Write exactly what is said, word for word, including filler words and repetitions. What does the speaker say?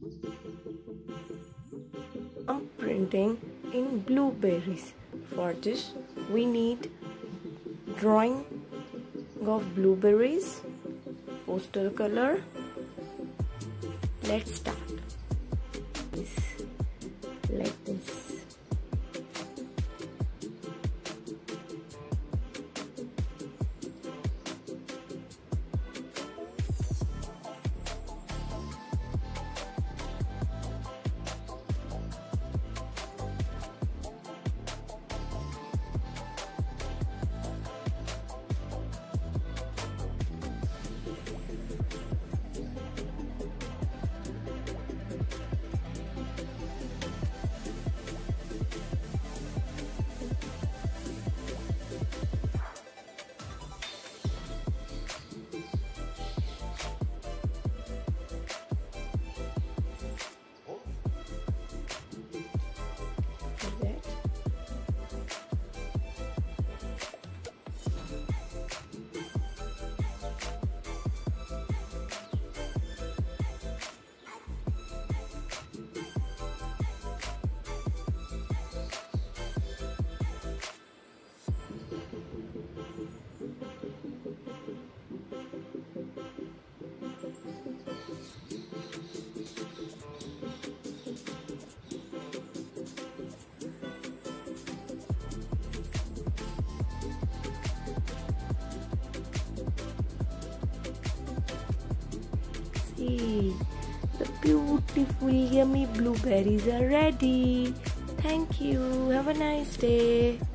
I'm printing in blueberries. For this we need drawing of blueberries, poster color. Let's start. Like this. See, the beautiful yummy blueberries are ready. Thank you. Have a nice day.